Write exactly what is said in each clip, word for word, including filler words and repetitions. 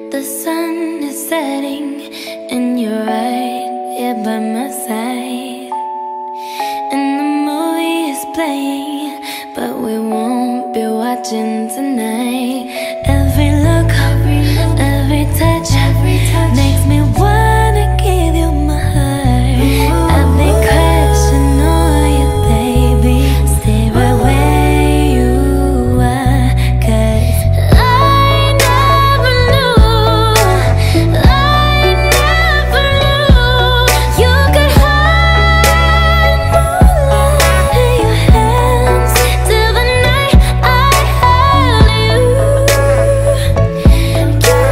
The sun is setting and you're right here by my side. And the movie is playing, but we won't be watching tonight. Every look, every touch, makes me wanna give you my heart. I've been crushing on you, baby. Stay right where you are, 'cause I never knew, I never knew you could hide moonlight in your hands till the night I held you. You,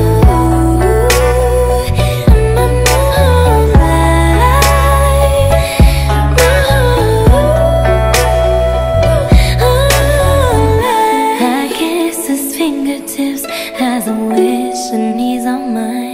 my moonlight. I kiss his fingertips as I wish and he's on mine.